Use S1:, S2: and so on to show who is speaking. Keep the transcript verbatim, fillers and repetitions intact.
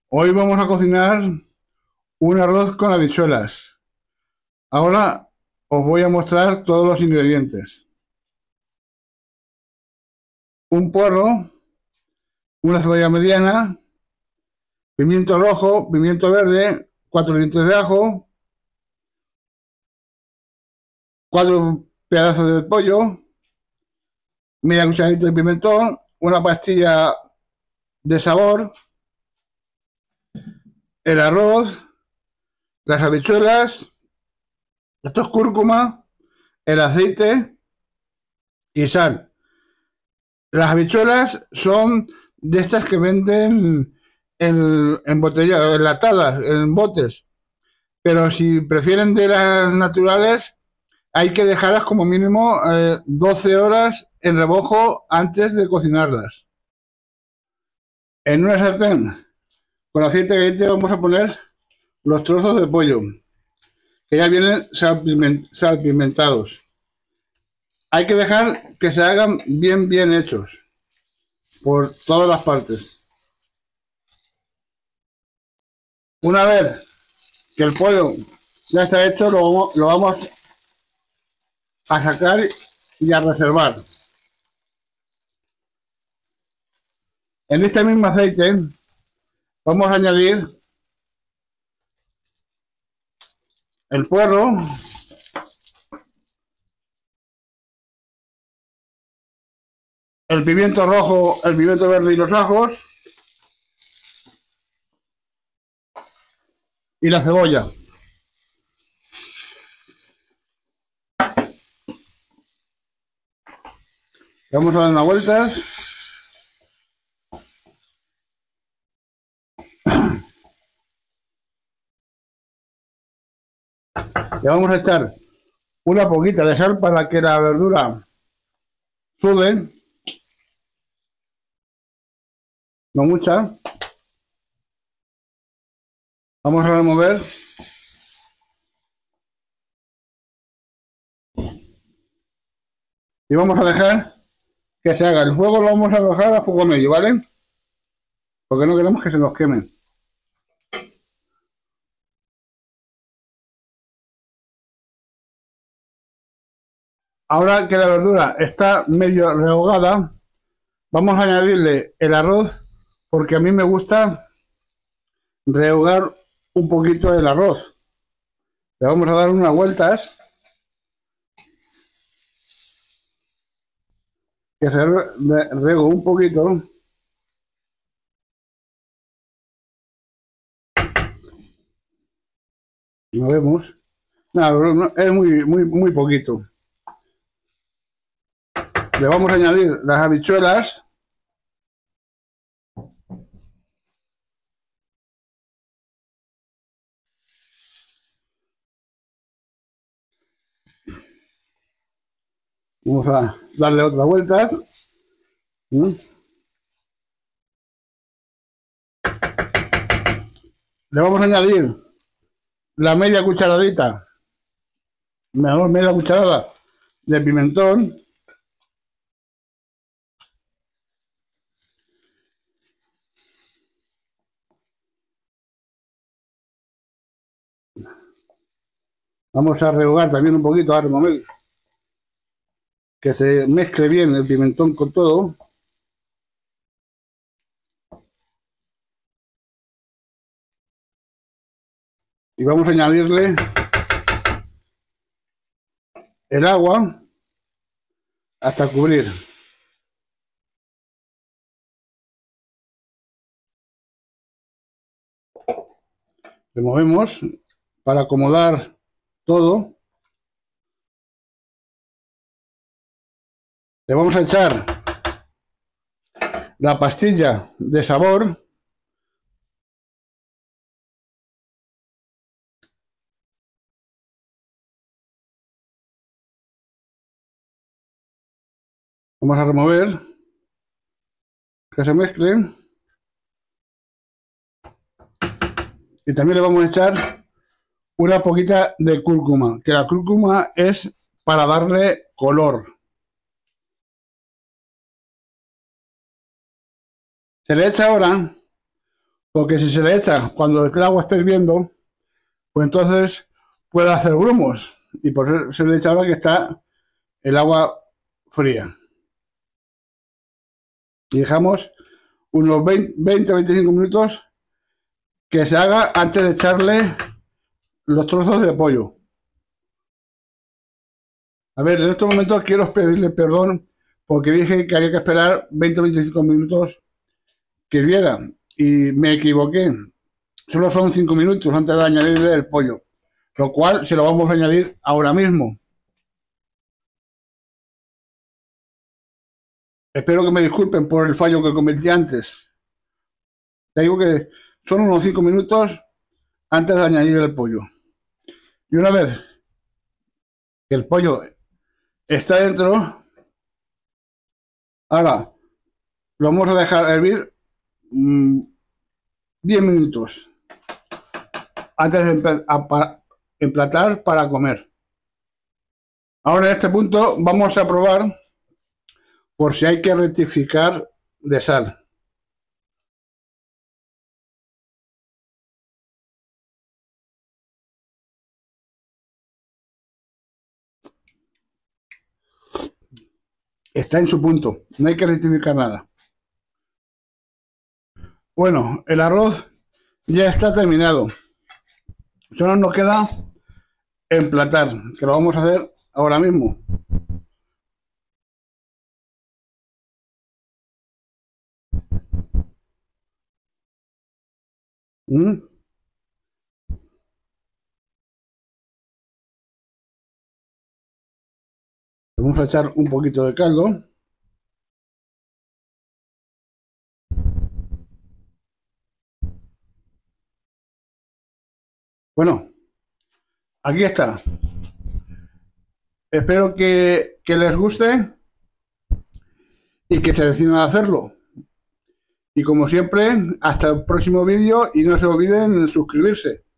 S1: Hoy vamos a cocinar un arroz con habichuelas. Ahora os voy a mostrar todos los ingredientes. Un puerro, una cebolla mediana, pimiento rojo, pimiento verde, cuatro dientes de ajo, cuatro pedazos de pollo, media cucharadita de pimentón, una pastilla de sabor, el arroz, las habichuelas, esto es cúrcuma, el aceite y sal. Las habichuelas son de estas que venden en, en botellas, enlatadas, en botes. Pero si prefieren de las naturales, hay que dejarlas como mínimo eh, doce horas en remojo antes de cocinarlas. En una sartén con aceite caliente vamos a poner los trozos de pollo, que ya vienen salpimentados. Hay que dejar que se hagan bien, bien hechos por todas las partes. Una vez que el pollo ya está hecho, lo vamos, lo vamos a sacar y a reservar. En este mismo aceite vamos a añadir el puerro, el pimiento rojo, el pimiento verde y los ajos y la cebolla. Vamos a dar unas vueltas. Le vamos a echar una poquita de sal para que la verdura sude, no mucha. Vamos a remover. Y vamos a dejar que se haga. El fuego lo vamos a dejar a fuego medio, ¿vale? Porque no queremos que se nos quemen. Ahora que la verdura está medio rehogada, vamos a añadirle el arroz, porque a mí me gusta rehogar un poquito el arroz. Le vamos a dar unas vueltas, que se rego un poquito. No vemos. No, no, es muy, muy, muy poquito. Le vamos a añadir las habichuelas. Vamos a darle otra vuelta. ¿Mm? Le vamos a añadir la media cucharadita, mejor media cucharada de pimentón. Vamos a rehogar también un poquito, a remover, que se mezcle bien el pimentón con todo. Y vamos a añadirle el agua hasta cubrir. Removemos para acomodar todo. Le vamos a echar la pastilla de sabor. Vamos a remover, que se mezclen. Y también le vamos a echar una poquita de cúrcuma, que la cúrcuma es para darle color. Se le echa ahora porque si se le echa cuando el agua esté hirviendo, pues entonces puede hacer grumos, y por eso se le echa ahora que está el agua fría. Y dejamos unos veinte a veinticinco minutos que se haga antes de echarle los trozos de pollo. A ver, en estos momentos quiero pedirle perdón porque dije que había que esperar veinte o veinticinco minutos que hirvieran y me equivoqué. Solo son cinco minutos antes de añadirle el pollo, lo cual se lo vamos a añadir ahora mismo. Espero que me disculpen por el fallo que cometí antes. Te digo que son unos cinco minutos antes de añadir el pollo. Y una vez que el pollo está dentro, ahora lo vamos a dejar hervir mmm, diez minutos antes de emplatar para comer. Ahora en este punto vamos a probar por si hay que rectificar de sal. Está en su punto, no hay que rectificar nada. Bueno, el arroz ya está terminado. Solo nos queda emplatar, que lo vamos a hacer ahora mismo. ¿Mm? Vamos a echar un poquito de caldo. Bueno, aquí está. Espero que, que les guste y que se decidan a hacerlo. Y como siempre, hasta el próximo vídeo y no se olviden suscribirse.